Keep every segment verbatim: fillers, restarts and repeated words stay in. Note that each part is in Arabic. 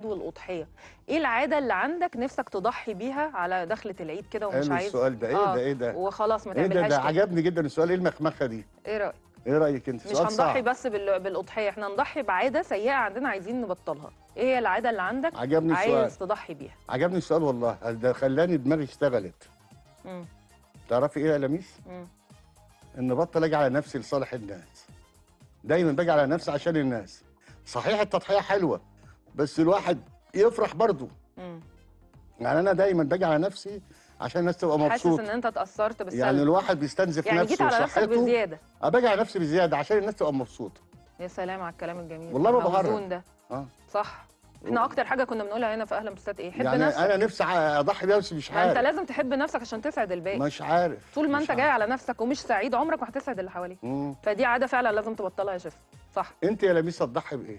والأضحية، إيه العادة اللي عندك نفسك تضحي بيها على دخلة العيد كده ومش حلو عايز السؤال ده، إيه آه ده، إيه ده؟ وخلاص ما إيه ده، تعملهاش ده تاني؟ عجبني جدًا السؤال، إيه المخمخة دي؟ إيه رأيك؟ إيه رأيِك أنتِ؟ مش سؤال هنضحي صعب. بس بال بالأضحية، إحنا هنضحي بعادة سيئة عندنا عايزين نبطّلها، إيه هي العادة اللي عندك عجبني السؤال، عايز تضحي بيها؟ عجبني السؤال والله، ده خلّاني دماغي اشتغلت. إمم، تعرفي إيه يا لميس؟ إمم. إن أبطّل آجي على نفسي لصالح الناس. دايمًا باجي على نفسي عشان الناس. صحيح التضحية حلوة، بس الواحد يفرح برضه. إمم. يعني أنا دايمًا باجي على نفسي عشان الناس تبقى حاسس إن مبسوطة. أنت اتأثّرت يعني بالسلب، الواحد بيستنزف يعني جيت نفسه على نفسك وصحته. بزيادة. أه باجي على نفسي بزيادة عشان الناس تبقى مبسوطة. يا سلام على الكلام الجميل والله ما باهرج. الموزون ده، آه. صح. إحنا أكتر حاجة كنا بنقولها هنا في أهلا بستات إيه، حب يعني أنا نفسك. نفسي ع أضحي بيها بس مش ما أنت عارف. لازم تحب نفسك عشان تسعد الباقي. مش عارف، طول ما مش أنت جاي عارف. على نفسك ومش سعيد عمرك ما هتسعد اللي حواليك. إمم. فدي عادة فعلًا لازم تبطّلها يا شيف، صح. أنتِ يا لميس هتضحي بإيه؟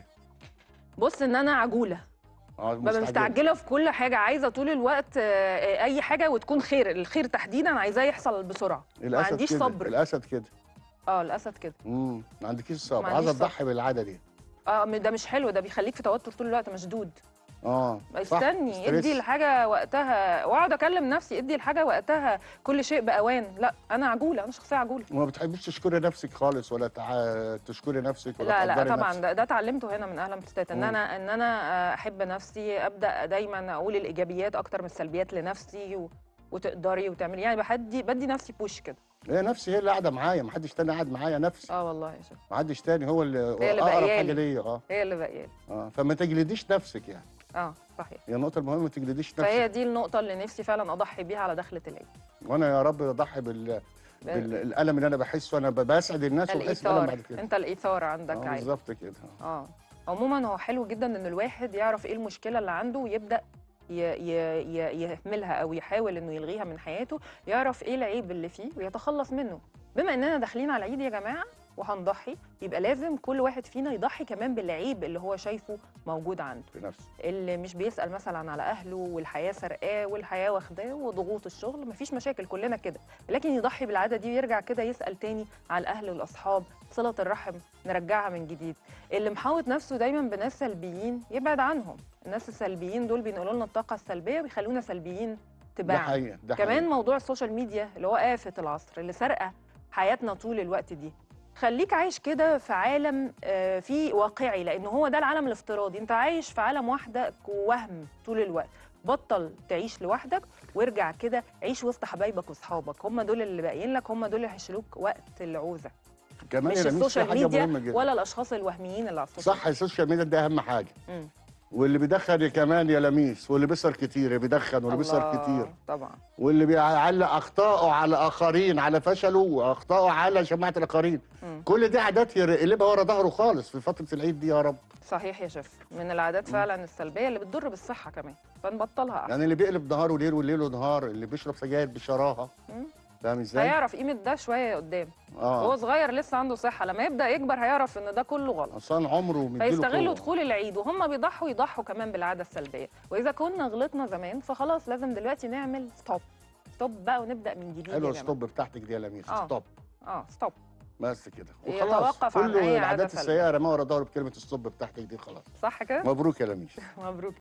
بُص إن أنا عجولة، آه بابقى مستعجلة. مستعجلة في كل حاجة، عايزة طول الوقت آآ أي حاجة وتكون خير، الخير تحديدًا عايزاه يحصل بسرعة، ما الأسد عنديش كده، صبر. الأسد كده. آه الأسد كده، إمم. ما عندكيش ما الصبر، عنديش عايزة صبر. تضحي بالعادة دي. آه م ده مش حلو، ده بيخلّيك في توتر طول الوقت مشدود. آه. صح، استني، ادّي stress. الحاجة وقتها واقعد أكلّم نفسي، ادّي الحاجة وقتها، كل شيء بأوان، لأ أنا عجولة، أنا شخصية عجولة. وما بتحبيش تشكري نفسِك خالص ولا تع تشكري نفسِك ولا لا، لأ تقدّري طبعًا نفسِك. ده ده اتعلّمته هنا من أهلا بستات، إن إمم. أنا إن أنا آآ أحب نفسي، أبدأ دايمًا أقول الإيجابيات أكتر من السلبيات لنفسي و وتقدري وتعملي يعني بادّي بادّي نفسي push كده. هي نفسي هي اللي قاعدة معايا، ما حدش تاني قاعد معايا، نفسي. آه والله يا شيخ، ما حدش تاني هو اللي هي اللي أقرب باقية حاجة لي، ليّا. آه. هي اللي باقية لي. آه. فما تجلديش نفسِك يعني. آه صحيح. هي النقطة المهمة ما تجلديش نفسِك. فهي دي النقطة اللي نفسي فعلًا أضحي بيها على دخلة العيد. وأنا يا رب أضحي بال ب بالألم اللي أنا باحسه، أنا ب باسعد الناس وباحس بألم الإيثار، بعد كده. أنت الإيثار آه عندك عالي. بالضبط كده. آه. آه، عمومًا هو حلو جدًا إن الواحد يعرف إيه المشكلة اللي عنده ويبدأ ي ي ي يهملها أو يحاول إنه يلغيها من حياته، يعرف إيه العيب اللي فيه ويتخلّص منه. بما إننا داخلين على العيد يا جماعة وهنضحي، يبقى لازم كل واحد فينا يضحي كمان بالعيب اللي هو شايفه موجود عنده. في نفسي. اللي مش بيسأل مثلًا على أهله والحياة سرقاه والحياة واخداه وضغوط الشغل، ما فيش مشاكل كلنا كده، لكن يضحي بالعادة دي ويرجع كده يسأل تاني على الأهل والأصحاب، صلة الرحم نرجعها من جديد. اللي محاوط نفسه دايمًا بناس سلبيين يبعد عنهم، الناس السلبيين دول بينقلوا لنا الطاقة السلبية ويخلونا سلبيين ده تباعًا. حقيقة، ده كمان حقيقة. موضوع السوشيال ميديا اللي هو آفة العصر اللي سارقة حياتنا طول الوقت دي. خلّيك عايش كده في عالم آآ فيه واقعي، لإن هو ده العالم الافتراضي، أنت عايش في عالم وحدك ووهم طول الوقت، بطّل تعيش لوحدك وارجع كده عيش وسط حبايبك وصحابك، هم دول اللي باقيين لك، هم دول اللي هيشيلوك وقت العوزة، كمان مش يا لميس في السوشيال حاجة ميديا مهمة جدًا. ولا الأشخاص الوهميين اللي على السوشيال صح ميديا. السوشيال ميديا ده أهم حاجة. إمم، واللي بيدخن كمان يا لميس، واللي بيسهر كتير، اللي بيدخن واللي بيسهر كتير، الله! طبعًا، واللي بيعلّق أخطائه على آخرين، على فشله وأخطائه على شماعة الآخرين. إمم، كل دي عادات يقلبها ورا ضهره خالص في فترة العيد دي يا رب. صحيح يا شيف، من العادات إمم. فعلًا السلبية اللي بتضر بالصحة كمان، فنبطّلها أحسن. يعني اللي بيقلب نهاره ليل وليله نهار، اللي بيشرب سجاير بشراهة، إمم. فاهم إزاي؟ هيعرف قيمة ده شوية قدّام، آه. وهو صغير لسه عنده صحة، لمّا يبدأ يكبر هيعرف إن ده كلّه غلط، أصلًا عمره مدّي له فيستغلوا قوة. دخول العيد وهُم بيضحّوا يضحّوا كمان بالعادة السلبية، وإذا كنا غلطنا زمان فخلاص لازم دلوقتي نعمل stop stop بقى ونبدأ من جديد يا حلوة جماعة. الstop بتاعتِك دي يا لميس، آه، stop. آه stop بس كده وخلاص، يتوقف عن كل أي عادة العادات سلبية، السيئة رماها ورا ضهره بكلمة الstop بتاعتِك دي خلاص. صح كده؟ مبروك يا لميس. مبروك.